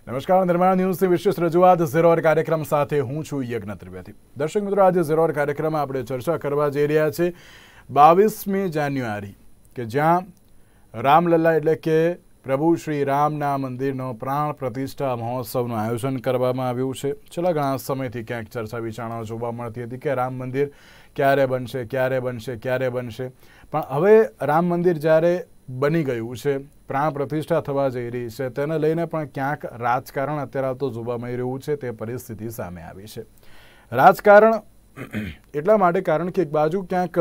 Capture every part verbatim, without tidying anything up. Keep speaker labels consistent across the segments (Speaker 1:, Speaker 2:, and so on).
Speaker 1: નમસ્કાર, નિર્માણ ન્યૂઝની વિશેષ રજૂઆત ઝીરોર કાર્યક્રમ સાથે હું છું યજ્ઞ ત્રિવેદી. દર્શક મિત્રો, આજે ઝીરોર કાર્યક્રમમાં આપણે ચર્ચા કરવા જઈ રહ્યા છે બાવીસમી જાન્યુઆરી કે જ્યાં રામલલ્લા એટલે કે પ્રભુ શ્રી રામના મંદિરનો પ્રાણ પ્રતિષ્ઠા મહોત્સવનું આયોજન કરવામાં આવ્યું છે. છેલ્લા ઘણા સમયથી ક્યાંક ચર્ચા વિચારણાઓ જોવા મળતી હતી કે રામ મંદિર ક્યારે બનશે ક્યારે બનશે ક્યારે બનશે પણ હવે રામ મંદિર જ્યારે બની ગયું છે, પ્રાણ પ્રતિષ્ઠા થવા જઈ રહી છે, તેને લઈને પણ ક્યાંક રાજકારણ અત્યારે તો જોવા મળી રહ્યું છે. તે પરિસ્થિતિ સામે આવી છે. રાજકારણ એટલા માટે કારણ કે એક બાજુ ક્યાંક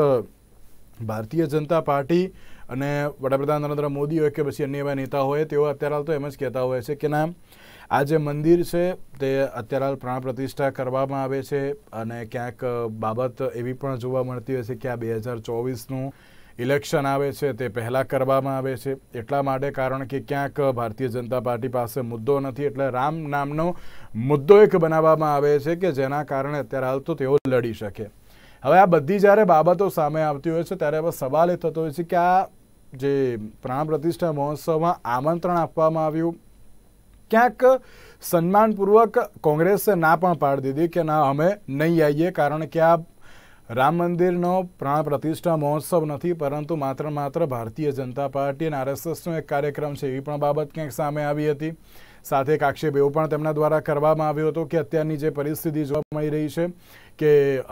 Speaker 1: ભારતીય જનતા પાર્ટી અને વડાપ્રધાન નરેન્દ્ર મોદી હોય કે પછી અન્ય એવા નેતા હોય, તેઓ અત્યારે તો એમ જ કહેતા હોય છે કે ના, આ જે મંદિર છે તે અત્યારે પ્રાણ પ્રતિષ્ઠા કરવામાં આવે છે અને ક્યાંક બાબત એવી પણ જોવા મળતી હોય છે કે આ બે હજાર ચોવીસનું ઇલેક્શન આવે છે તે પહેલાં કરવામાં આવે છે. એટલા માટે કારણ કે ક્યાંક ભારતીય જનતા પાર્ટી પાસે મુદ્દો નથી, એટલે રામ નામનો મુદ્દો એક બનાવવામાં આવે છે કે જેના કારણે અત્યારે હાલ તો તેઓ લડી શકે. હવે આ બધી જ્યારે બાબતો સામે આવતી હોય છે ત્યારે હવે સવાલ એ થતો હોય છે કે આ જે પ્રાણ પ્રતિષ્ઠા મહોત્સવમાં આમંત્રણ આપવામાં આવ્યું, ક્યાંક સન્માનપૂર્વક કોંગ્રેસે ના પણ પાડી દીધી કે ના, અમે નહીં આવીએ, કારણ કે આ રામ મંદિરનો પ્રાણ પ્રતિષ્ઠા મહોત્સવ નથી, પરંતુ માત્ર માત્ર ભારતીય જનતા પાર્ટી અને આરએસએસનો એક કાર્યક્રમ છે. એવી પણ બાબત ક્યાંક સામે આવી હતી. સાથે એક આક્ષેપ એવો પણ તેમના દ્વારા કરવામાં આવ્યો હતો કે અત્યારની જે પરિસ્થિતિ જોવા મળી રહી છે કે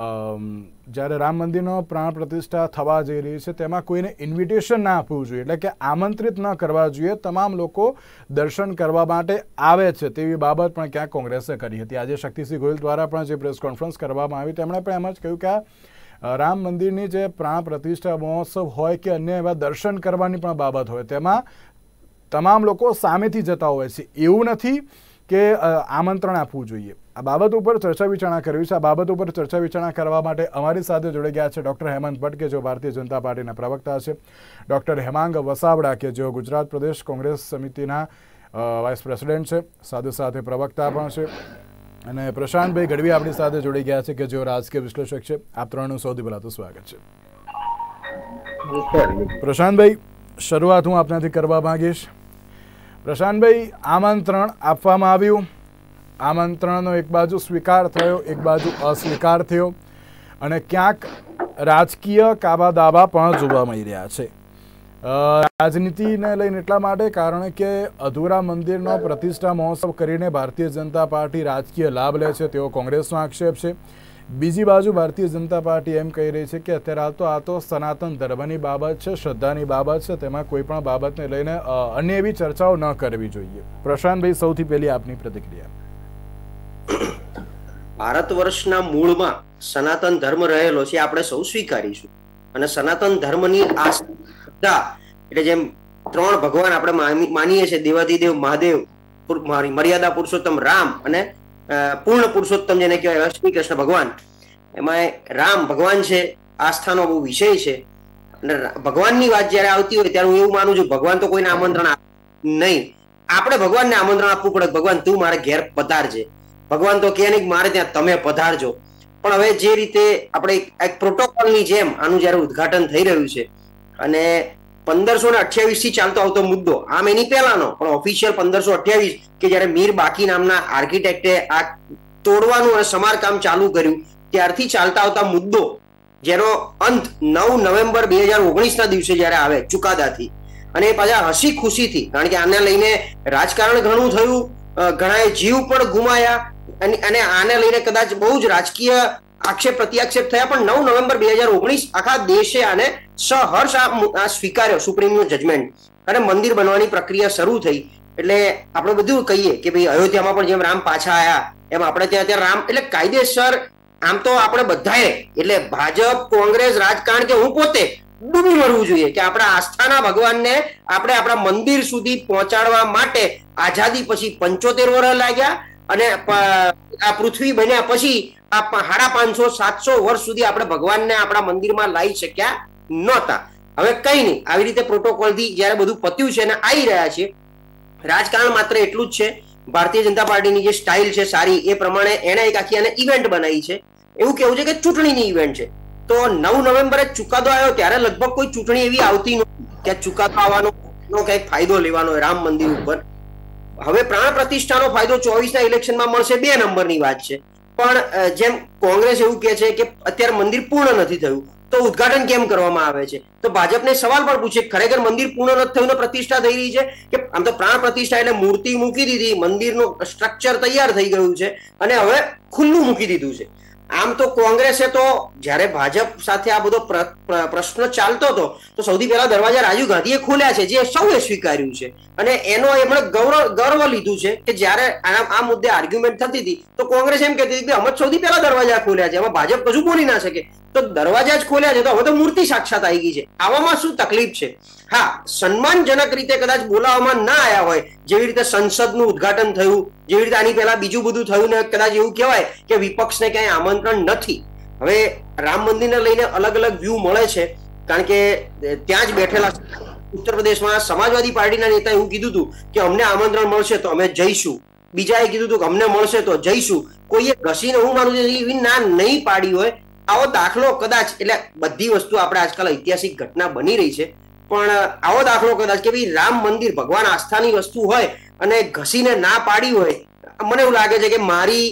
Speaker 1: જ્યારે રામ મંદિરનો પ્રાણ પ્રતિષ્ઠા થવા જઈ રહી છે તેમાં કોઈને ઇન્વિટેશન ના આપવું જોઈએ, એટલે કે આમંત્રિત ન કરવા જોઈએ. તમામ લોકો દર્શન કરવા માટે આવે છે તેવી બાબત પણ ક્યાંક કોંગ્રેસે કરી હતી. આજે શક્તિસિંહ ગોહિલ દ્વારા પણ જે પ્રેસ કોન્ફરન્સ કરવામાં આવી તેમણે પણ એમ જ કહ્યું કે આ રામ મંદિરની જે પ્રાણ પ્રતિષ્ઠા મહોત્સવ હોય કે અન્ય એવા દર્શન કરવાની પણ બાબત હોય, તેમાં તમામ લોકો સામેથી જતા હોય છે. એવું નથી કે આમંત્રણ આપવું જોઈએ. આ બાબત ઉપર ચર્ચા વિચારણા કરવી છે. આ બાબત ઉપર ચર્ચા વિચારણા કરવા માટે અમારી સાથે જોડાઈ ગયા છે ડૉક્ટર હેમંત ભટ્ટ કે જેઓ ભારતીય જનતા પાર્ટીના પ્રવક્તા છે, ડૉક્ટર હેમાંગ વસાવડા કે જેઓ ગુજરાત પ્રદેશ કોંગ્રેસ સમિતિના વાઇસ પ્રેસિડેન્ટ છે, સાથે સાથે પ્રવક્તા પણ છે, અને પ્રશાંતભાઈ ગઢવી આપણી સાથે જોડાઈ ગયા છે કે જેઓ રાજકીય વિશ્લેષક છે. આપ ત્રણનું સૌથી પહેલાં તો સ્વાગત છે. પ્રશાંતભાઈ, શરૂઆત હું આપનાથી કરવા માંગીશ. પ્રશાંતભાઈ, આમંત્રણ આપવામાં આવ્યું, આમંત્રણનો એક બાજુ સ્વીકાર થયો, એક બાજુ અસ્વીકાર થયો, અને ક્યાંક રાજકીય કાબા દાવા પણ જોવા મળી રહ્યા છે. રાજનીતિને લઈને એટલા માટે કારણ કે અધૂરા મંદિરનો પ્રતિષ્ઠા મહોત્સવ કરીને ભારતીય જનતા પાર્ટી રાજકીય લાભ લે છે, તેવો કોંગ્રેસનો આક્ષેપ છે. બીજી બાજુ ભારતીય જનતા પાર્ટી એમ કહી રહી છે કે અત્યારે તો આ તો સનાતન ધર્મની બાબત છે, શ્રદ્ધાની બાબત છે, તેમાં કોઈ પણ બાબતને લઈને અન્ય એવી ચર્ચાઓ ન કરવી જોઈએ. પ્રશાંતભાઈ, સૌથી પહેલી આપની પ્રતિક્રિયા.
Speaker 2: ભારત વર્ષના મૂળમાં સનાતન ધર્મ રહેલો છે, આપણે સૌ સ્વીકારીશું. અને સનાતન ધર્મની આ શ્રદ્ધા એટલે જેમ ત્રણ ભગવાન આપણે માનીએ છીએ, દેવાધિદેવ મહાદેવ, મર્યાદા પુરુષોત્તમ રામ અને પૂર્ણ પુરુષોત્તમ જેને કહેવાય શ્રી કૃષ્ણ ભગવાન. એમાં રામ ભગવાન છે, આસ્થાનો બહુ વિષય છે. અને ભગવાનની વાત જયારે આવતી હોય ત્યારે હું એવું માનું છું, ભગવાન તો કોઈને આમંત્રણ આપે નહીં, આપણે ભગવાનને આમંત્રણ આપવું પડે. ભગવાન તું મારે ઘેર પધારજે. ભગવાન તો કે નહીં મારે ત્યાં તમે પધારજો. પણ હવે જે રીતે આપણે એક પ્રોટોકોલની જેમ આનું જયારે ઉદઘાટન થઈ રહ્યું છે, અને પંદરસો ને અઠ્યાવીસ થી ચાલતો આવતો મુદ્દો, આમ એની પહેલાનો પણ ઓફિશિયલ પંદરસો અઠ્યાવીસ કે જયારે મીર બાકી નામના આર્કિટેક્ટે આ તોડવાનું અને સમારકામ ચાલુ કર્યું ત્યારથી ચાલતા આવતા મુદ્દો, જેનો અંત નવ નવેમ્બર બે હજાર ઓગણીસ ના દિવસે જયારે આવે ચુકાદાથી, અને પાછા હસી ખુશીથી, કારણ કે આને લઈને રાજકારણ ઘણું થયું, ઘણાએ જીવ પણ ગુમાયા, અને આને લઈને કદાચ બહુ જ રાજકીય આક્ષેપ પ્રત્યાક્ષેપ થયા, પણ નવ નવેમ્બર બે હજાર ઓગણીસ આખા દેશે આને સહર્ષ આ સ્વીકાર્યો સુપ્રીમનું જજમેન્ટ, અને મંદિર બનવાની પ્રક્રિયા શરૂ થઈ. એટલે આપણે બધું કહીએ કે ભાઈ અયોધ્યામાં પણ જેમ રામ પાછા આવ્યા એમ આપણે ત્યાં ત્યાં રામ, એટલે કાયદેસર આમ તો આપણે બધાએ, એટલે ભાજપ, કોંગ્રેસ, રાજકારણ કે હું પોતે ડૂબી મરવું જોઈએ કે આપણા આસ્થાના ભગવાનને આપણે આપણા મંદિર સુધી પહોંચાડવા માટે આઝાદી પછી પંચોતેર વર્ષ લાગ્યા, અને આ પૃથ્વી બન્યા પછી આ સાડા પાંચસો સાતસો વર્ષ સુધી આપણે ભગવાનને આપણા મંદિરમાં લાવી શક્યા નહોતા. હવે કઈ નહીં, આવી રીતે પ્રોટોકોલથી જયારે બધું પત્યું છે અને આવી રહ્યા છે, રાજકારણ માત્ર એટલું જ છે. ભારતીય જનતા પાર્ટીની જે સ્ટાઇલ છે સારી, એ પ્રમાણે એને એક આખી આને ઇવેન્ટ બનાવી છે. એવું કેવું છે કે ચૂંટણીની ઇવેન્ટ છે. તો નવ નવેમ્બરે ચુકાદો આવ્યો ત્યારે લગભગ કોઈ ચૂંટણી એવી આવતી નહોતી કે ચુકાદો આવવાનો કઈક ફાયદો લેવાનો રામ મંદિર ઉપર. હવે પ્રાણ પ્રતિષ્ઠાનો ફાયદો ચોવીસ ના ઇલેક્શનમાં મળશે, બે નંબરની વાત છે. પણ જેમ કોંગ્રેસ એવું કહે છે કે અત્યારે મંદિર પૂર્ણ નથી થયું તો ઉદઘાટન કેમ કરવામાં આવે છે, તો ભાજપને સવાલ પણ પૂછે ખરેખર મંદિર પૂર્ણ નથી થયું ને પ્રતિષ્ઠા થઈ રહી છે કે આમ તો પ્રાણ પ્રતિષ્ઠા એટલે મૂર્તિ મૂકી દીધી, મંદિરનું સ્ટ્રક્ચર તૈયાર થઈ ગયું છે અને હવે ખુલ્લું મૂકી દીધું છે. આમ તો કોંગ્રેસે તો જ્યારે ભાજપ સાથે આ બધો પ્રશ્ન ચાલતો હતો તો સૌથી પહેલા દરવાજા રાજીવ ગાંધીએ ખોલ્યા છે, જે સૌએ સ્વીકાર્યું છે અને એનો એમણે ગૌરવ ગર્વ લીધું છે કે જ્યારે આ મુદ્દે આર્ગ્યુમેન્ટ થતી હતી તો કોંગ્રેસ એમ કહેતી હતી કે અમે સૌથી પહેલા દરવાજા ખોલ્યા છે, એમાં ભાજપ કશું બોલી ના શકે. તો દરવાજા જ ખોલ્યા છે તો હવે તો મૂર્તિ સાક્ષાત આવી ગઈ છે. આવામાં શું તકલીફ છે? હા, સન્માનજનક રીતે કદાચ બોલાવવામાં ના આવ્યા હોય, જેવી રીતે સંસદનું ઉદઘાટન થયું, જેવી રીતે આની પહેલા બીજું બધું થયું ને કદાચ એવું કહેવાય કે વિપક્ષને ક્યાંય આમંત્રણ નથી. હવે રામ મંદિરને લઈને અલગ અલગ વ્યૂ મળે છે, કારણ કે ત્યાં જ બેઠેલા ઉત્તર પ્રદેશમાં સમાજવાદી પાર્ટીના નેતા એવું કીધું હતું કે અમને આમંત્રણ મળશે તો અમે જઈશું, બીજાએ કીધું હતું કે અમને મળશે તો જઈશું. કોઈએ ઘસીને હું માનું છું એવી ના નહીં પાડી હોય. આવો દાખલો કદાચ, એટલે બધી વસ્તુ આપણે આજકાલ ઐતિહાસિક ઘટના બની રહી છે, પણ આવો દાખલો કદાચ કે ભાઈ રામ મંદિર ભગવાન આસ્થાની વસ્તુ હોય અને ઘસીને ના પાડી હોય, મને એવું લાગે છે કે મારી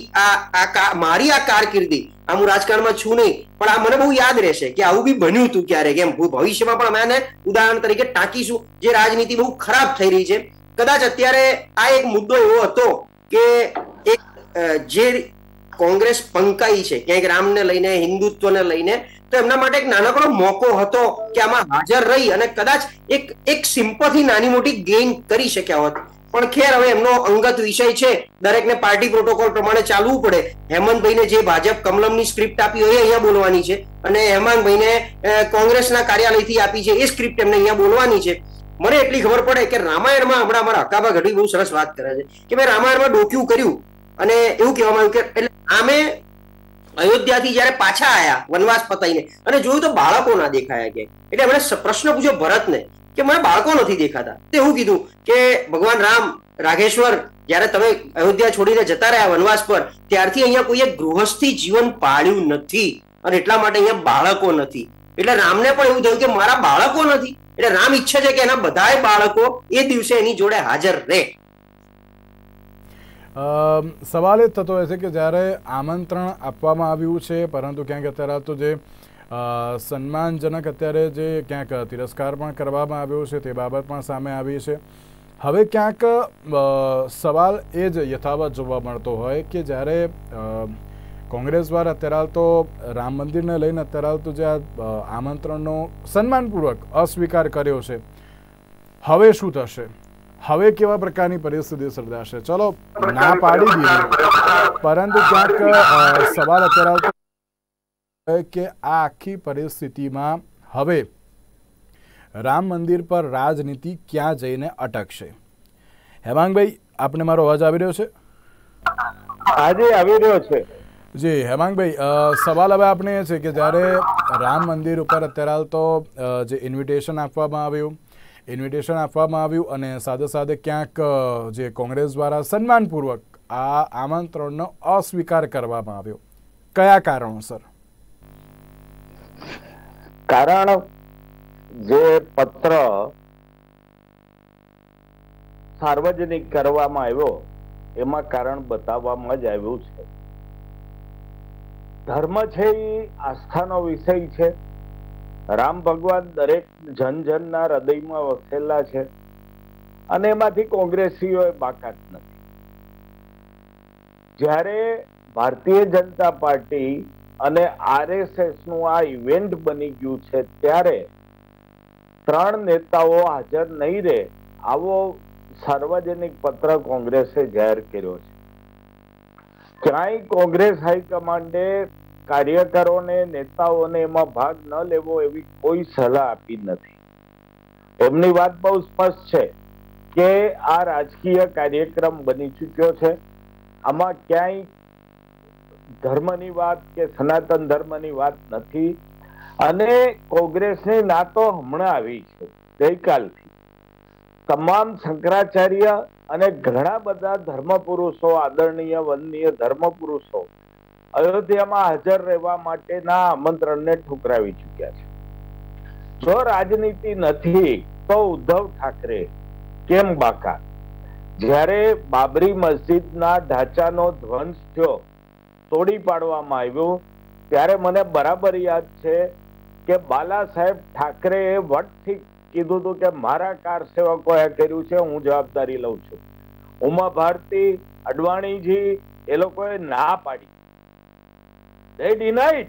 Speaker 2: આ મારી આ કારકિર્દી, આ હું રાજકારણમાં છું નહીં પણ આ મને બહુ યાદ રહેશે કે આવું બી બન્યું હતું ક્યારેક, એમ ભવિષ્યમાં પણ અમે આને ઉદાહરણ તરીકે ટાંકીશું. જે રાજનીતિ બહુ ખરાબ થઈ રહી છે, કદાચ અત્યારે આ એક મુદ્દો એવો હતો કે એક જે કોંગ્રેસ પંકાઈ છે ક્યાંક રામને લઈને, હિન્દુત્વને લઈને, તો એમના માટે એક નાનકડો મોકો હતો કે આમાં હાજર રહી અને કદાચ એક એક સિમ્પથી નાની મોટી ગેઇન કરી શક્યા હોત. પણ ખેર હવે એમનો અંગત વિષય છે, દરેકને પાર્ટી પ્રોટોકોલ પ્રમાણે ચાલવું પડે. હેમંતભાઈને જે ભાજપ કમલમની સ્ક્રિપ્ટ આપી હોય એ અહીંયા બોલવાની છે અને હેમંતભાઈને કોંગ્રેસના કાર્યાલયથી આપી છે એ સ્ક્રિપ્ટ એમને અહીંયા બોલવાની છે. મને એટલી ખબર પડે કે રામાયણમાં હમણાં અમારા હકાબા ગઢવી બહુ સરસ વાત કરે છે કે ભાઈ રામાયણમાં ડોક્યું કર્યું અને એવું કહેવામાં આવ્યું કે એટલે આમે અયોધ્યાથી જયારે પાછા આયા વનવાસ પતાઈને અને જોયું તો બાળકો ના દેખાયા કે, એટલે એમણે પ્રશ્ન પૂછ્યો ભરતને કે મને બાળકો નથી દેખાતા. તે એવું કીધું કે ભગવાન રામ રાઘેશ્વર જયારે તમે અયોધ્યા છોડીને જતા રહ્યા વનવાસ પર, ત્યારથી અહીંયા કોઈએ ગૃહસ્થી જીવન પાળ્યું નથી અને એટલા માટે અહીંયા બાળકો નથી. એટલે રામને પણ એવું થયું કે મારા બાળકો નથી, એટલે રામ ઈચ્છે છે કે એના બધાય બાળકો એ દિવસે એની જોડે હાજર રહે.
Speaker 1: સવાલ એ થતો હોય છે કે જ્યારે આમંત્રણ આપવામાં આવ્યું છે પરંતુ ક્યાંક અત્યારે તો જે સન્માનજનક અત્યારે જે ક્યાંક તિરસ્કાર પણ કરવામાં આવ્યો છે તે બાબત પણ સામે આવી છે. હવે ક્યાંક સવાલ એ જ યથાવત જોવા મળતો હોય કે જ્યારે કોંગ્રેસ દ્વારા અત્યારે તો રામ મંદિરને લઈને અત્યારે તો જે આમંત્રણનો સન્માનપૂર્વક અસ્વીકાર કર્યો છે, હવે શું થશે? હવે કેવા પ્રકારની પરિસ્થિતિ સર્જાશે? ચલો ના પાડી દીધી, પરંતુ ક્યાંક સવાલ અત્યારે કે આ આખી પરિસ્થિતિમાં હવે રામ મંદિર પર રાજનીતિ ક્યાં જઈને અટકશે? હેમાંગભાઈ, આપને મારો અવાજ આવી રહ્યો છે?
Speaker 3: આજે આવી રહ્યો છે.
Speaker 1: જી હેમાંગભાઈ, સવાલ હવે આપણે એ છે કે જ્યારે રામ મંદિર ઉપર અત્યારે તો જે ઇન્વિટેશન આપવામાં આવ્યું ઇન્વિટેશન આપવામાં આવ્યું અને સાથે સાથે ક્યાંક જે કોંગ્રેસ દ્વારા સન્માનપૂર્વક આ આમંત્રણનો અસ્વીકાર કરવામાં આવ્યો, કયા કારણોસર?
Speaker 3: કારણ જે પત્ર સાર્વજનિક કરવામાં આવ્યો એમાં કારણ બતાવવામાં જ આવ્યું છે. ધર્મ છે એ આસ્થાનો વિષય છે. રામ ભગવાન દરેક જન જનના હૃદયમાં વસેલા છે અને એમાંથી કોંગ્રેસીઓએ બાકાત નથી. જ્યારે ભારતીય જનતા પાર્ટી અને આરએસએસ નું આ ઇવેન્ટ બની ગયું છે ત્યારે ત્રણ નેતાઓ હાજર નહીં રહે આવો સાર્વજનિક પત્ર કોંગ્રેસે જાહેર કર્યો છે. ક્યાંય કોંગ્રેસ હાઈકમાન્ડે કાર્યકરોને, નેતાઓને એમાં ભાગ ન લેવો એવી કોઈ સલાહ આપી નથી. એમની વાત બહુ સ્પષ્ટ છે કે આ રાજકીય કાર્યક્રમ બની ચૂક્યો છે. આમાં ક્યાંય ધર્મની વાત કે સનાતન ધર્મની વાત નથી અને કોંગ્રેસની ના તો હમણાં આવી છે, ગઈકાલથી તમામ શંકરાચાર્ય અને ઘણા બધા ધર્મ પુરુષો, આદરણીય વંદનીય ધર્મ પુરુષો અયોધ્યામાં હાજર રહેવા માટેના આમંત્રણને ઠુકરાવી ચુક્યા છે. જો રાજનીતિ નથી તો ઉદ્ધવ ઠાકરે કેમ બાકાત? જ્યારે બાબરી મસ્જિદના ઢાંચાનો ધ્વંસ થયો, તોડી પાડવામાં આવ્યો, ત્યારે મને બરાબર યાદ છે કે બાલા સાહેબ ઠાકરેએ વટથી કીધું હતું કે મારા કાર સેવકોએ કર્યું છે, હું જવાબદારી લઉં છું. ઉમા ભારતી, અડવાણીજી એ લોકોએ ના પાડી, they denied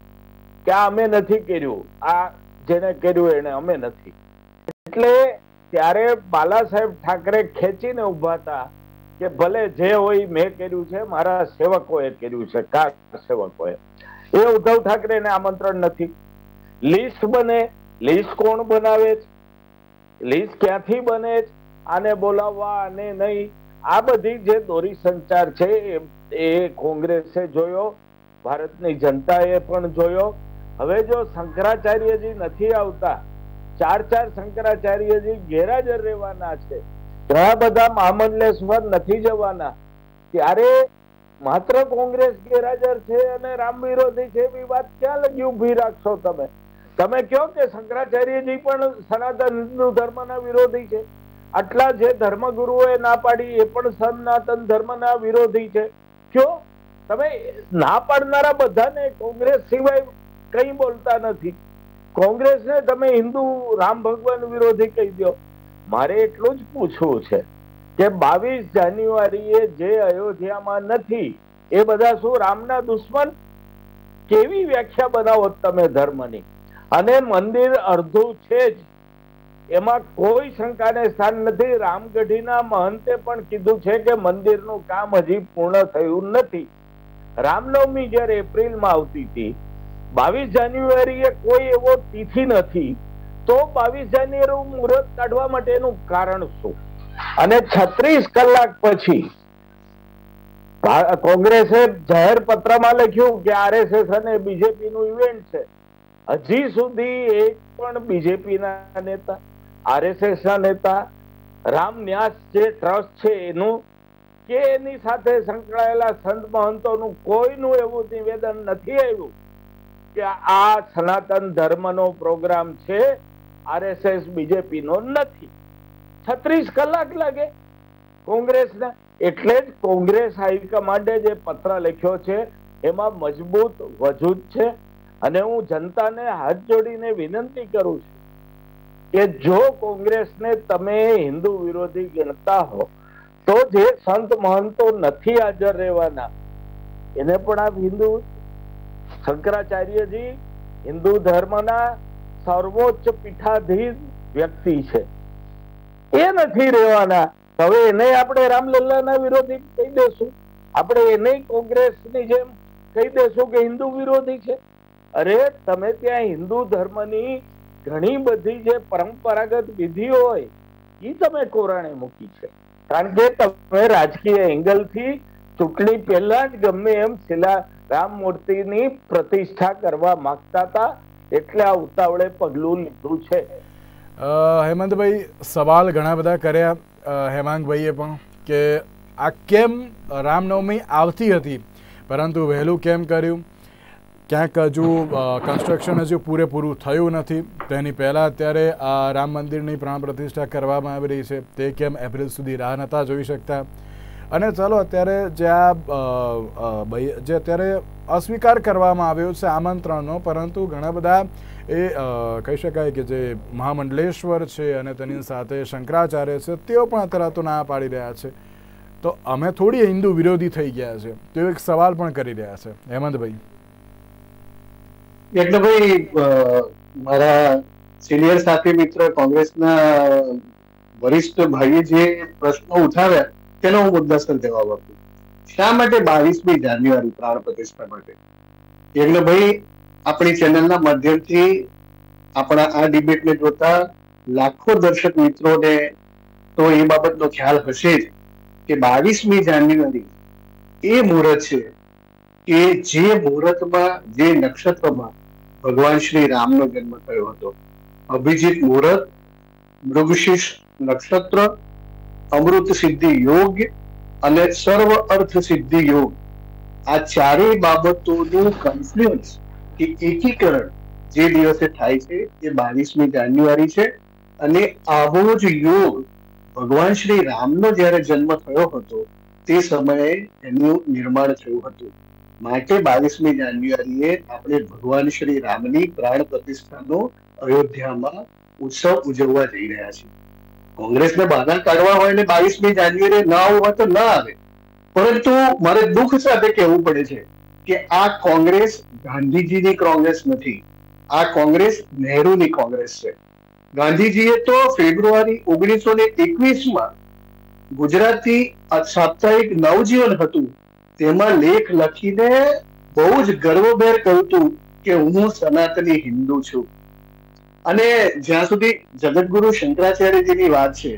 Speaker 3: કે આ અમે નથી કર્યું, આ જેને કર્યું એને અમે નથી. એટલે ત્યારે બાલા સાહેબ ઠાકરે ખેંચીને ઉભા હતા કે ભલે જે હોય મેં કર્યું છે, મારા સેવકોએ કર્યું છે, કાર સેવકોએ. એ ઉદ્ધવ ઠાકરેને આમંત્રણ નથી. લિસ્ટ બને, લિસ્ટ કોણ બનાવે છે, લિસ્ટ ક્યાંથી બને છે, આને બોલાવવા આને નહીં, આ બધી જે દોરી સંચાર છે એ કોંગ્રેસે જોયો, ભારતની જનતાએ પણ જોયો. હવે જો શંકરાચાર્યજી નથી આવતા, ચાર ચાર શંકરાચાર્યજી ગેરહાજર રહેવાના છે, ઘણા બધા મહામંડલેશ્વર નથી જવાના, ત્યારે માત્ર કોંગ્રેસ ગેરહાજર છે અને રામ વિરોધી છે એવી વાત ક્યાં લગી ઉભી રાખશો તમે? તમે કહો કે શંકરાચાર્યજી પણ સનાતન હિન્દુ ધર્મના વિરોધી છે, આટલા જે ધર્મગુરુઓએ ના પાડી એ પણ સનાતન ધર્મના વિરોધી છે. કયો તમે ના પાડનારા બધાને કોંગ્રેસ સિવાય કઈ બોલતા નથી. કોંગ્રેસને તમે હિન્દુ રામ ભગવાન વિરોધી કહી દો. મારે એટલું જ પૂછવું છે કે બાવીસ જાન્યુઆરીએ જે અયોધ્યામાં નથી એ બધા શું રામના દુશ્મન? કેવી વ્યાખ્યા બનાવો તમે ધર્મની? અને મંદિર અડધું છે જ, એમાં કોઈ શંકાને સ્થાન નથી. રામગઢીના મહંતે પણ કીધું છે કે મંદિરનું કામ હજી પૂર્ણ થયું નથી. રામનવમી જયારે એપ્રિલમાં આવતી હતી, બાવીસ જાન્યુઆરીએ કોઈ એવો તિથિ નથી, તો બાવીસ જાન્યુઆરી મુહૂર્ત કાઢવા માટેનું કારણ શું? અને છત્રીસ કલાક પછી કોંગ્રેસે જાહેર પત્રમાં લખ્યું કે આરએસએસ અને બીજેપી નું ઇવેન્ટ છે. હજી સુધી એક પણ બીજેપી ના નેતા, આરએસએસ ના નેતા, રામ ન્યાસ જે ટ્રસ્ટ છે એનું કે એની સાથે સંકળાયેલા સંત મહંતોનું કોઈનું એવું નિવેદન નથી આવ્યું કે આ સનાતન ધર્મનો પ્રોગ્રામ છે, આરએસએસ બીજેપી નો નથી. છત્રીસ કલાક લાગે કોંગ્રેસને. એટલે જ કોંગ્રેસ હાઈકમાન્ડે જે પત્ર લખ્યો છે એમાં મજબૂત વજૂદ છે. અને હું જનતાને હાથ જોડીને વિનંતી કરું છું કે જો કોંગ્રેસને તમે હિન્દુ વિરોધી ગણતા હો તો જે સંત મહંતો નથી હાજર રહેવાના એને પણ આપ હિન્દુ, શંકરાચાર્યજી હિન્દુ ધર્મના સર્વોચ્ચ પીઠાધીન વ્યક્તિ છે, એ નથી રહેવાના. હવે એને આપણે રામલલ્લાના વિરોધી કહી દેશું? આપણે એને કોંગ્રેસની જેમ કહી દેશું કે હિન્દુ વિરોધી છે? અરે તમે ત્યાં હિન્દુ ધર્મની ઘણી બધી જે પરંપરાગત વિધિઓ હોય એ તમે કોરાણે મૂકી છે. કારણ કે તમે રાજકીય એંગલથી ચૂંટણી પહેલા જ ગમે એમ શિલા રામ મૂર્તિની પ્રતિષ્ઠા કરવા માંગતા હતા, એટલે આ ઉતાવળે પગલું લીધું છે.
Speaker 1: હેમંતભાઈ, સવાલ ઘણા બધા કર્યા હેમાંગભાઈએ પણ કે આ કેમ રામનવમી આવતી હતી પરંતુ વહેલું કેમ કર્યું? ક્યાંક હજુ કન્સ્ટ્રક્શન હજુ પૂરેપૂરું થયું નથી, તેની પહેલાં અત્યારે આ રામ મંદિરની પ્રાણ પ્રતિષ્ઠા કરવામાં આવી રહી છે, તે કેમ એપ્રિલ સુધી રાહ નહોતા જોઈ શકતા? અને ચાલો અત્યારે જે આ જે અત્યારે અસ્વીકાર કરવામાં આવ્યો છે આમંત્રણનો, પરંતુ ઘણા બધા એ કહી શકાય કે જે મહામંડલેશ્વર છે અને તેની સાથે શંકરાચાર્ય છે તેઓ પણ અત્યારે તો ના પાડી રહ્યા છે. તો અમે થોડી હિન્દુ વિરોધી થઈ ગયા છે તેઓ એક સવાલ પણ કરી રહ્યા છે. હેમંતભાઈ.
Speaker 4: એટલે ભાઈ મારા સિનિયર સાથી મિત્ર કોંગ્રેસના વરિષ્ઠ ભાઈએ જે પ્રશ્નો ઉઠાવ્યા તેનો હું મુદ્દાસર જવાબ આપું. શા માટે બાવીસમી જાન્યુઆરી પ્રાણ પ્રતિષ્ઠા માટે? એટલે ભાઈ આપણી ચેનલના માધ્યમથી આપણા આ ડિબેટને જોતા લાખો દર્શક મિત્રોને તો એ બાબતનો ખ્યાલ હશે જ કે બાવીસમી જાન્યુઆરી એ મુહૂર્ત છે કે જે મુહૂર્તમાં, જે નક્ષત્રમાં ભગવાન શ્રી રામનો જન્મ થયો હતો. અભિજીત મુહૂર્ત, મૃગશીર્ષ નક્ષત્ર, અમૃત સિદ્ધિ યોગ અને સર્વ અર્થ સિદ્ધિ યોગ, આ ચારેય બાબતોનું કન્ફ્લુઅન્સ કે એકીકરણ જે દિવસે થાય છે એ બાવીસમી જાન્યુઆરી છે. અને આવો જ યોગ ભગવાન શ્રી રામનો જયારે જન્મ થયો હતો તે સમયે એનું નિર્માણ થયું હતું. માટે બાવીસમી જાન્યુઆરીએ આપણે ભગવાન શ્રી રામની પ્રાણ પ્રતિષ્ઠાનો અયોધ્યામાં ઉત્સવ ઉજવવા જઈ રહ્યા છીએ. કોંગ્રેસને બહાના કાઢવા હોય ને બાવીસમી જાન્યુઆરીએ ના આવવા તો ના આવે, પરંતુ મારે દુઃખ સાથે કહેવું પડે છે કે આ કોંગ્રેસ ગાંધીજીની કોંગ્રેસ નથી, આ કોંગ્રેસ નહેરુની કોંગ્રેસ છે. ગાંધીજીએ તો ફેબ્રુઆરી ઓગણીસો ને એકવીસ માં ગુજરાતી સાપ્તાહિક નવજીવન હતું તેમાં લેખ લખીને બહુ જ ગર્વભેર કહ્યું હતું કે હું સનાતની હિન્દુ છું. અને જ્યાં સુધી જગતગુરુ શંકરાચાર્યજીની વાત છે,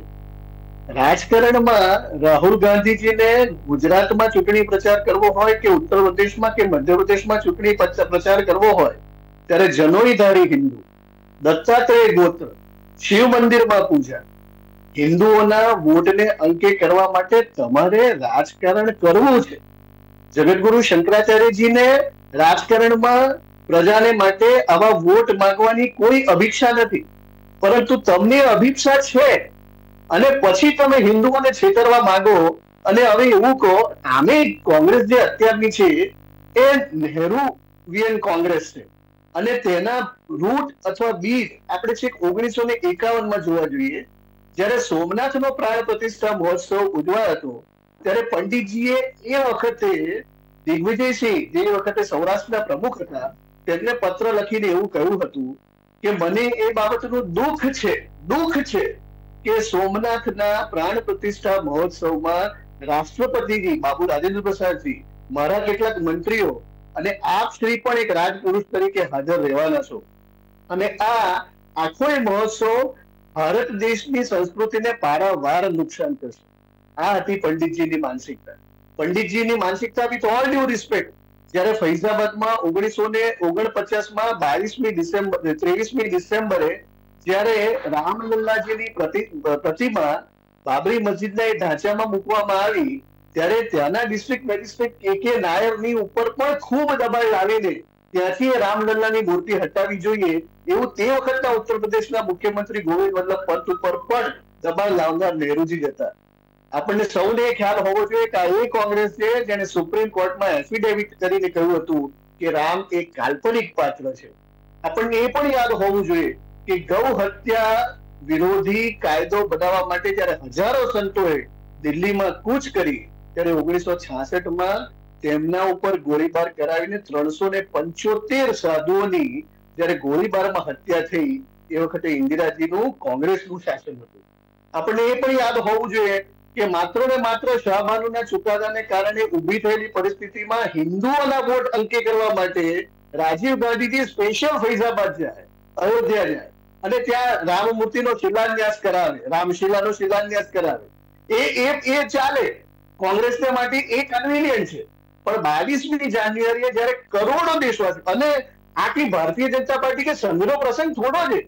Speaker 4: રાજકારણમાં રાહુલ ગાંધીજીને ગુજરાતમાં ચૂંટણી પ્રચાર કરવો હોય કે ઉત્તર પ્રદેશમાં કે મધ્યપ્રદેશમાં ચૂંટણી પ્રચાર કરવો હોય ત્યારે જનોઈધારી હિન્દુ, દત્તાત્રેય ગોત્ર, શિવ મંદિરમાં પૂજા, હિન્દુઓના વોટને અંકે કરવા માટે તમારે રાજકારણ કરવું છે. જગતગુરુ શંકરાચાર્યજીને રાજકારણમાં પ્રજાને માટે આવા વોટ માંગવાની કોઈ અભિક્ષા નથી, પરંતુ તમને અભિક્ષા છે અને પછી તમે હિન્દુઓને છેતરવા માંગો અને હવે એવું કહો આમે કોંગ્રેસ જે અત્યારની છે એ નહેરુવિયન કોંગ્રેસ છે અને તેના રૂટ અથવા બીજ આપણે છેક ઓગણીસો ને એકાવન માં જોવા જોઈએ. જયારે સોમનાથનો પ્રાણ પ્રતિષ્ઠા મહોત્સવ ઉજવાયો હતો ત્યારે પંડિતજીએ એ વખતે દિગ્વિજયસિંહ જે વખતે સૌરાષ્ટ્રના પ્રમુખ હતા તેમને પત્ર લખીને એવું કહ્યું હતું કે મને એ બાબતનું દુઃખ છે દુઃખ છે કે સોમનાથના પ્રાણ પ્રતિષ્ઠા મહોત્સવમાં રાષ્ટ્રપતિજી બાબુ રાજેન્દ્ર પ્રસાદજી, મારા કેટલાક મંત્રીઓ અને આપ શ્રી પણ એક રાજપુરુષ તરીકે હાજર રહેવાના છો અને આ આખો મહોત્સવ ભારત દેશની સંસ્કૃતિને પારાવાર નુકસાન કરશે. આ હતી પંડિતજીની માનસિકતા. પંડિતજીની માનસિકતા વિથ ઓલ ડ્યુ રિસ્પેક્ટ જયારે ફૈઝાબાદમાં ઓગણીસો ને ઓગણપચાસ માં બાવીસમી ડિસેમ્બર ત્રેવીસમી ડિસેમ્બરે જયારે રામલલ્લાજીની પ્રતિમા બાબરી મસ્જિદના એ ઢાંચામાં મૂકવામાં આવી ત્યારે ત્યાંના ડિસ્ટ્રિક્ટ મેજિસ્ટ્રેટ કે કે નાયરની ઉપર પણ ખૂબ દબાણ લાવીને ત્યાંથી રામલલ્લાની મૂર્તિ હટાવી જોઈએ એવું તે વખતના ઉત્તર પ્રદેશના મુખ્યમંત્રી ગોવિંદ વલ્લભ પંત ઉપર પણ દબાણ લાવનાર નહેરુજી જ હતા. આપણને સૌને ખ્યાલ હોવો જોઈએ કે આ એ કોંગ્રેસ છે જેને સુપ્રીમ કોર્ટમાં એફિડેવિટ કરીને કહ્યું હતું કે રામ એક કાલ્પનિક પાત્ર છે. આપણને એ પણ યાદ હોવું જોઈએ કે ગૌ હત્યા વિરોધી કાયદો બનાવવા માટે જયારે હજારો સંતોએ દિલ્હીમાં કૂચ કરી ત્યારે ઓગણીસો છાસઠ માં તેમના ઉપર ગોળીબાર કરાવીને ત્રણસો ને પંચોતેર સાધુઓની જયારે ગોળીબારમાં હત્યા થઈ એ વખતે ઇન્દિરાજીનું કોંગ્રેસનું શાસન હતું. આપણને એ પણ યાદ હોવું જોઈએ કે માત્ર ને માત્ર શાહબાનુના ચુકાદાને કારણે ઉભી થયેલી પરિસ્થિતિમાં હિન્દુઓના વોટ અંકે કરવા માટે રાજીવ ગાંધીજી સ્પેશિયલ ફૈઝાબાદ જાય, અયોધ્યા જાય અને ત્યાં રામમૂર્તિનો શિલાન્યાસ કરાવે, રામશિલાનો શિલાન્યાસ કરાવે. એ એ એ ચાલે, કોંગ્રેસને માટે એ કન્વીનિયન્ટ છે. પણ બાવીસમી જાન્યુઆરીએ જયારે કરોડો દેશવાસી અને આખી ભારતીય જનતા પાર્ટી કે સંઘનો પ્રસંગ થોડો છે.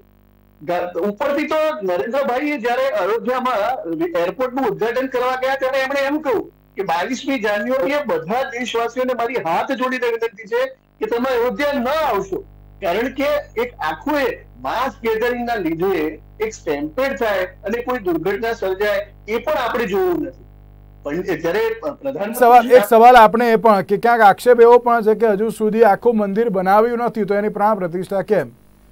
Speaker 4: ઉપરથી તો નરેન્દ્રભાઈએ જયારે અયોધ્યામાં એરપોર્ટનું ઉદઘાટન કરવા ગયા ત્યારે એમણે એમ કહ્યું કે બાવીસમી જાન્યુઆરીએ બધા દેશવાસીઓને મારી હાથ જોડીને વિનંતી છે કે તમે અયોધ્યા ન આવશો, કારણ કે એક આખું માસ ગેધરિંગના લીધે એક સ્ટેમ્પેડ થાય અને કોઈ દુર્ઘટના સર્જાય એ પણ આપણે જોવું નથી.
Speaker 1: એક સવાલ આપણે એ પણ કે ક્યાંક આક્ષેપ એવો પણ છે કે હજુ સુધી આખું મંદિર બનાવ્યું નથી તો એની પ્રાણ પ્રતિષ્ઠા કેમ?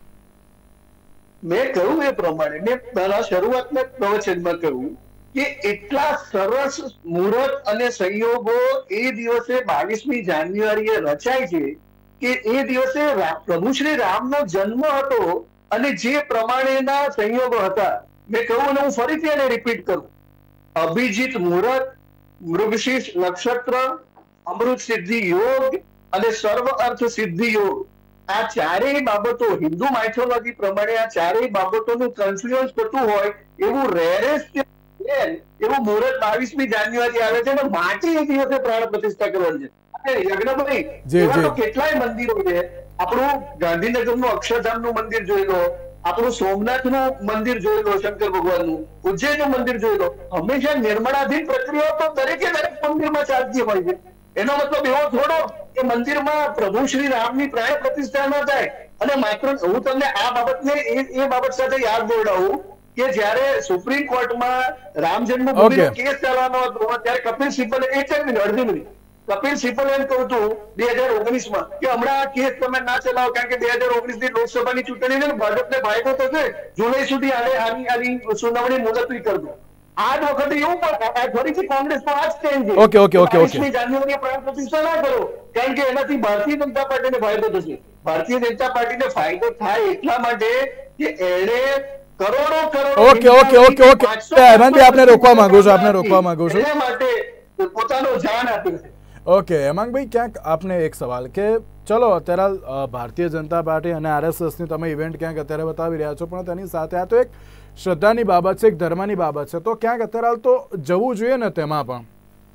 Speaker 4: મેં કહ્યું એ પ્રમાણે મેં મારા શરૂઆતના પ્રવચનમાં કહ્યું કે એટલા સરસ મુહૂર્ત અને સંયોગો એ દિવસે બાવીસમી જાન્યુઆરીએ રચાય છે કે એ દિવસે પ્રભુ શ્રી રામનો જન્મ હતો અને જે પ્રમાણેના સંયોગો હતા મેં કહ્યું અને હું ફરીથી એને રિપીટ કરું. અભિજીત મુહૂર્ત, મૃગશીર્ષ નક્ષત્ર, અમૃત સિદ્ધિ યોગ અને સર્વ અર્થ સિદ્ધિ યોગ, આ ચારેય બાબતો હિન્દુ માઇથોલોજી પ્રમાણે આ ચારેય બાબતોનું કન્ફ્લુઅન્સ થતું હોય એવું રેરેસ્ટ એવું મુહૂર્ત બાવીસમી જાન્યુઆરી આવે છે અને માટે એ દિવસે પ્રાણ પ્રતિષ્ઠા કરવાની છે. યજ્ઞભાઈ કેટલાય મંદિરો છે. આપણું ગાંધીનગરનું અક્ષરધામનું મંદિર જોઈ લો, આપણું સોમનાથનું મંદિર જોઈ લો, શંકર ભગવાનનું, ઉજ્જૈનનું મંદિર જોઈ લો, હંમેશા નિર્માણાધીન પ્રક્રિયાઓ તો દરેકે દરેક મંદિરમાં ચાલતી હોય છે. એનો મતલબ એવો થોડો કે મંદિરમાં પ્રભુ શ્રી રામની પ્રાણ પ્રતિષ્ઠા ન થાય. અને માત્ર હું તમને આ બાબતને એ બાબત સાથે યાદ દોડાવું કે જ્યારે સુપ્રીમ કોર્ટમાં રામ જન્મભૂમિનો કેસ ચાલવાનો હતો ત્યારે કપિલ સિબ્બલે એક જ મિનિટ અડધી મિનિટ કપિલ સિબ્બલ એમ કહું હતું બે હજાર ઓગણીસ માં કે હમણાં આ કેસ તમે ના ચલાવો કારણ કે બે હજાર ઓગણીસ ની લોકસભાની ચૂંટણીને ભાજપને ફાયદો થશે જુલાઈ સુધી આને આની આની સુનાવણી મુલતવી કરજો. આ વખતે એવું પણ ફરીથી કોંગ્રેસમાં આ જ ચેન્જ છે.
Speaker 1: ઓકે ઓકે ઓકે ઓકે
Speaker 4: જાન્યુઆરી પ્રાણ પ્રતિષ્ઠા ના કરો કારણ કે એનાથી ભારતીય જનતા પાર્ટીને ફાયદો થશે. ભારતીય જનતા પાર્ટીને ફાયદો થાય એટલા માટે કે એણે કરોડો કરોડો
Speaker 1: ઓકે ઓકે ઓકે ઓકે હેમંતભાઈ આપને રોકવા માંગુ છું આપને રોકવા માંગુ છું
Speaker 4: એ માટે પોતાનો જાન આપ્યું છે.
Speaker 1: ઓકે હેમાંગભાઈ, ક્યાંક આપને એક સવાલ કે ચલો અત્યારે ભારતીય જનતા પાર્ટી અને આરએસએસની તમે ઇવેન્ટ ક્યાંક અત્યારે બતાવી રહ્યા છો, પણ તેની સાથે આ તો એક શ્રદ્ધાની બાબત છે, એક ધર્મની બાબત છે, તો ક્યાંક અત્યારે હાલ તો જવું જોઈએ ને તેમાં પણ.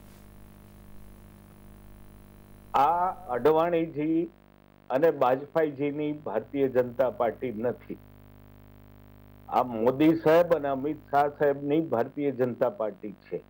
Speaker 3: આ અડવાણીજી અને વાજપેયીજીની ભારતીય જનતા પાર્ટી નથી. આ મોદી સાહેબ અને અમિત શાહ સાહેબની ભારતીય જનતા પાર્ટી છે.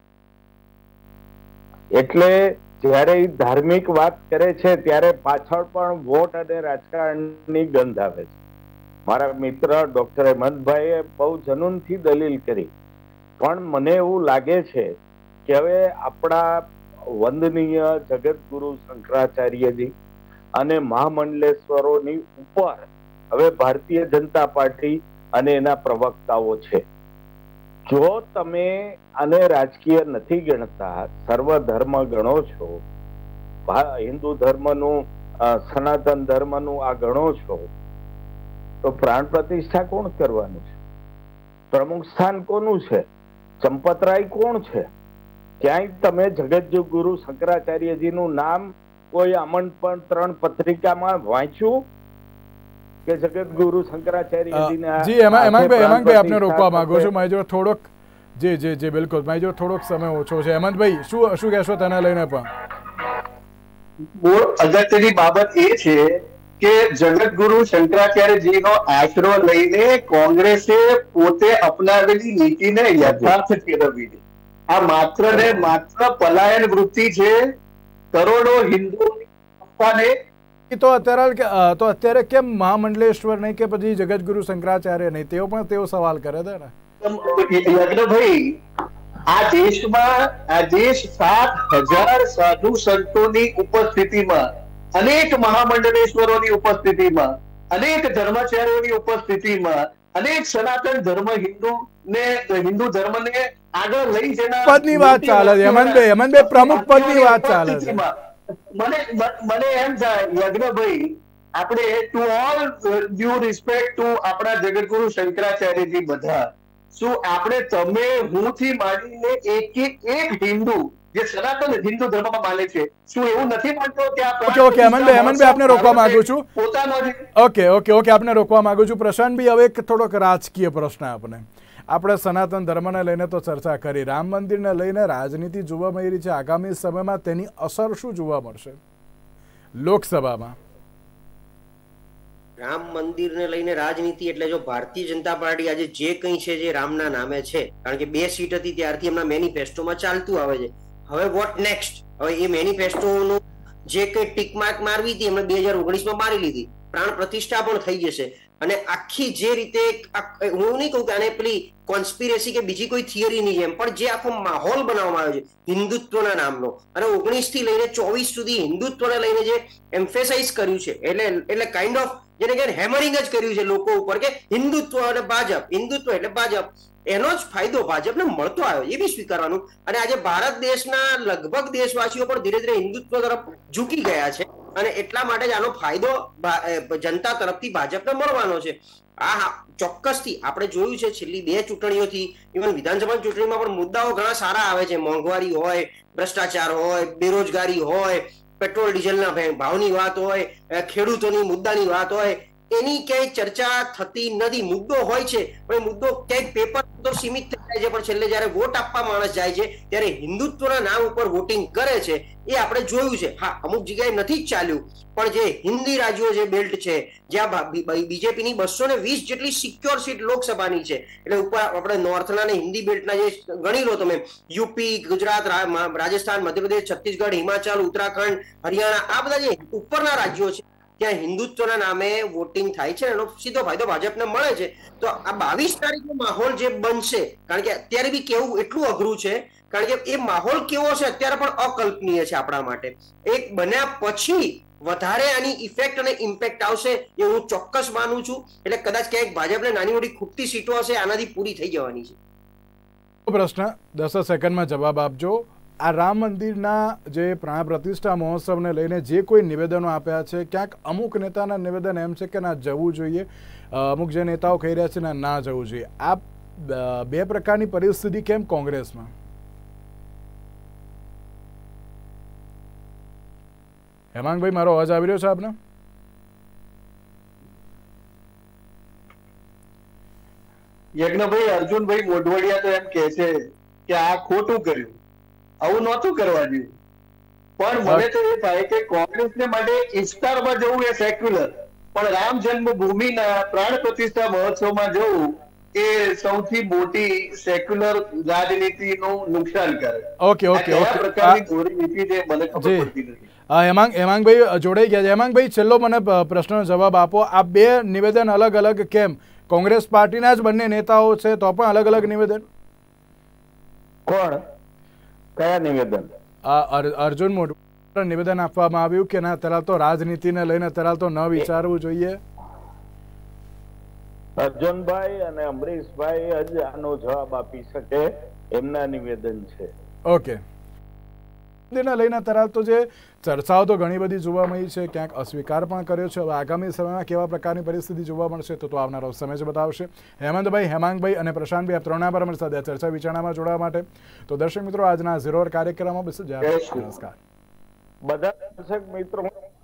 Speaker 3: એટલે જયારે ધાર્મિક વાત કરે છે ત્યારે પાછળ પણ વોટ અને રાજકારણની ગંધ આવે છે. મારા મિત્ર ડોક્ટર હેમંતભાઈએ બહુ જનૂનથી દલીલ કરી, પણ મને એવું લાગે છે કે હવે આપણા વંદનીય જગતગુરુ શંકરાચાર્યજી અને મહામંડલેશ્વરોની ઉપર હવે ભારતીય જનતા પાર્ટી અને એના પ્રવક્તાઓ છે. જો તમે આને રાજકીય નથી ગણતા, સર્વ ધર્મ ગણો છો, હિન્દુ ધર્મનું સનાતન ધર્મનું આ ગણો છો, તો પ્રાણ પ્રતિષ્ઠા કોણ કરવાનું છે? પ્રમુખ સ્થાન કોનું છે? ચંપતરાય કોણ છે? ક્યાંય તમે જગતગુરુ શંકરાચાર્યજીનું નામ કોઈ આમંત્રણ પત્રિકામાં વાંચ્યું કે જગતગુરુ શંકરાચાર્યજીના?
Speaker 1: જી હેમાંગભાઈ, હેમાંગભાઈ આપને રોકવા માંગુ છું, મારી જોડે થોડોક જી જી જી બિલકુલ મારી જોડે થોડોક સમય ઓછો છે. હેમંતભાઈ, શું શું કહેશો તેને લઈને? પણ
Speaker 4: બહુ અગત્યની બાબત એ છે કે જગતગુરુ શંકરાચાર્યજીનો આશરો લઈને કોંગ્રેસે પોતે અપનાવેલી નીતિને યથાર્થ કેળવવી. આ માત્ર ને માત્ર પલાયન વૃત્તિ છે. કરોડો હિન્દુ
Speaker 1: તો અત્યારે તો અત્યારે કેમ મહામંડલેશ્વર નહીં કે પછી જગતગુરુ શંકરાચાર્ય નહીં, તેઓ પણ તેઓ સવાલ કરે છે ને.
Speaker 4: યજ્ઞભાઈ, આ દેશમાં આ દેશ સાત હજાર સાધુ સંતોની ઉપસ્થિતિમાં, અનેક મહામંડલેશ્વરોની ઉપસ્થિતિમાં, અનેક ધર્માચાર્યોની ઉપસ્થિતિમાં, અનેક સનાતન ધર્મ હિન્દુ ને હિન્દુ ધર્મને આગળ લઈ જનાર
Speaker 1: પદની વાત ચાલે છે. હેમંતભાઈ, હેમંતભાઈ પ્રમુખ પદની વાત ચાલે છે.
Speaker 4: મને મને એમ થાય યજ્ઞભાઈ, આપણે to all due respect to આપણા જગતગુરુ શંકરાચાર્યજી બધા, શું આપણે તમે હું થી માંડીને એક એક હિન્દુ જે સનાતન હિન્દુ ધર્મમાં માને છે, શું એવું નથી માનતો કે આ
Speaker 1: ઓકે ઓકે હેમંતભાઈ, હેમંતભાઈ આપને રોકવા માંગુ છું. ઓકે ઓકે ઓકે આપને રોકવા માંગુ છું. પ્રશાંતભાઈ, હવે એક થોડોક રાજકીય પ્રશ્ન આપને. આપણે સનાતન ધર્મને લઈને તો ચર્ચા કરી, રામ મંદિરને લઈને રાજનીતિ જોવા મળી રહી છે. આગામી સમયમાં તેની અસર શું જોવા મળશે લોકસભામાં?
Speaker 2: રામ મંદિરને લઈને રાજનીતિ એટલે જો ભારતીય જનતા પાર્ટી આજે જે કંઈ છે જે રામના નામે છે, કારણ કે બે સીટ હતી ત્યારથી એમના મેનિફેસ્ટોમાં ચાલતું આવે છે. હવે વોટ નેક્સ્ટ? હવે એ મેનિફેસ્ટોનું જે કંઈ ટીક માર્ક મારવી હતી એમણે બે હજાર ઓગણીસમાં મારી લીધી. પ્રાણ પ્રતિષ્ઠા પણ થઈ જશે. અને આખી જે રીતે હું નહીં કહું કે આને પેલી કોન્સ્પિરેસી કે બીજી કોઈ થિયરીની જેમ, પણ જે આખો માહોલ બનાવવામાં આવ્યો છે હિન્દુત્વના નામનો, અને ઓગણીસ થી લઈને ચોવીસ સુધી હિન્દુત્વને લઈને જે એમ્ફેસાઇઝ કર્યું છે, એટલે એટલે કાઇન્ડ ઓફ જેને કે હેમરિંગ જ કર્યું છે લોકો ઉપર કે હિન્દુત્વ અને ભાજપ, હિન્દુત્વ એટલે ભાજપ, એનો જ ફાયદો ભાજપને મળતો આવ્યો, એ બી સ્વીકારવાનું. અને આજે ભારત દેશના લગભગ દેશવાસીઓ પણ ધીરે ધીરે હિન્દુત્વ તરફ ઝૂકી ગયા છે, અને એટલા માટે જ આનો ફાયદો જનતા તરફથી ભાજપને મળવાનો છે. આ ચોક્કસથી આપણે જોયું છે છેલ્લી બે ચૂંટણીઓથી, ઇવન વિધાનસભા ચૂંટણીમાં પણ મુદ્દાઓ ઘણા સારા આવે છે. મોંઘવારી હોય, ભ્રષ્ટાચાર હોય, બેરોજગારી હોય, પેટ્રોલ ડીઝલના ભાવની વાત હોય, ખેડૂતોની મુદ્દાની વાત હોય, એની ક્યાંય ચર્ચા થતી નથી. મુદ્દો હોય છે પણ એ મુદ્દો ક્યાંક પેપર તો સીમિત થઈ જાય છે, પણ છેલ્લે જયારે વોટ આપવા માણસ જાય છે ત્યારે હિન્દુત્વના નામ ઉપર વોટિંગ કરે છે. એ આપણે જોયું છે. હા, અમુક જગ્યાએ નથી જ ચાલ્યું, પણ જે હિન્દી રાજ્યો જે બેલ્ટ છે, જ્યાં બીજેપીની બસો ને વીસ જેટલી સિક્યોર સીટ લોકસભાની છે, એટલે ઉપર આપણે નોર્થના ને હિન્દી બેલ્ટના જે ગણી લો તમે, યુપી, ગુજરાત, રાજસ્થાન, મધ્યપ્રદેશ, છત્તીસગઢ, હિમાચલ, ઉત્તરાખંડ, હરિયાણા, આ બધા જે ઉપરના રાજ્યો છે, ત્યાં હિન્દુત્વના નામે વોટિંગ થાય છે, એનો સીધો ફાયદો ભાજપને મળે છે. તો આ બાવીસ તારીખનો માહોલ જે બનશે, કારણ કે અત્યારે બી કેવું એટલું અઘરું છે, કારણ કે એ માહોલ કેવો છે અત્યારે પણ અકલ્પનીય છે આપણા માટે. એક બન્યા પછી વધારે આની ઇફેક્ટ અને ઇમ્પેક્ટ આવશે એ હું ચોક્કસ માનું છું. એટલે કદાચ ક્યાંક ભાજપને નાની મોટી ખૂટતી સીટો હશે, આનાથી પૂરી થઈ જવાની છે.
Speaker 1: પ્રશ્ન દસ સેકન્ડમાં જવાબ આપજો. આ રામ મંદિરના જે પ્રાણ પ્રતિષ્ઠા મહોત્સવને લઈને જે કોઈ નિવેદનો આપ્યા છે, ક્યાંક અમુક નેતાના નિવેદન એમ છે કે ના જવું જોઈએ, અમુક જે નેતાઓ કહી રહ્યા છે ના જવું જોઈએ. આ બે પ્રકારની પરિસ્થિતિ કેમ કોંગ્રેસમાં? હેમાંગભાઈ, મારો અવાજ આવી રહ્યો છે આપને?
Speaker 4: યજ્ઞભાઈ, અર્જુનભાઈ મોઢવાડિયા તો એમ કે છે કે આ ખોટું કર્યું, આવું નહોતું કરવા જોઈએ. પણ મને તો એ થાય કે કોંગ્રેસને માટે ઇફતારમાં જવું એ સેક્યુલર, પણ રામ જન્મભૂમિના પ્રાણ પ્રતિષ્ઠા મહોત્સવમાં જવું એ સૌથી મોટી સેક્યુલર રાજનીતિનું નુકસાન કરે.
Speaker 1: ઓકે ઓકે
Speaker 4: કયા પ્રકારની ગોરી નીતિ છે મને ખબર પડતી નથી.
Speaker 1: હેમાંગ હેમાંગભાઈ જોડાઈ ગયા છે. હેમાંગભાઈ, છેલ્લો મને પ્રશ્નનો જવાબ આપો. આ બે નિવેદન અલગ અલગ કેમ? કોંગ્રેસ પાર્ટીના જ બંને નેતાઓ છે તો પણ અલગ અલગ નિવેદન?
Speaker 3: કોણ? કયા નિવેદન?
Speaker 1: અર્જુન મોઢવાડિયા નિવેદન આપવામાં આવ્યું કે ના અત્યારે તો રાજનીતિને લઈને અત્યારે તો ન વિચારવું જોઈએ.
Speaker 3: અર્જુનભાઈ અને અમરીશભાઈ જ આનો જવાબ આપી શકે, એમના નિવેદન છે.
Speaker 1: ઓકે. લઈને અત્યારે તો જે ચર્ચાઓ તો ઘણી બધી જોવા મળી છે, ક્યાંક અસ્વીકાર પણ કર્યો છે. હવે આગામી સમયમાં કેવા પ્રકારની પરિસ્થિતિ જોવા મળશે તો તો આવનારો સમય જ બતાવશે. હેમંતભાઈ, હેમાંગભાઈ અને પ્રશાંતભાઈ, આપ ત્રણના પર અમારી સાથે ચર્ચા વિચારણામાં જોડાવા માટે. તો દર્શક મિત્રો, આજના ઝીરો કાર્યક્રમમાં બસ નમસ્કાર.
Speaker 3: બધા દર્શક મિત્રો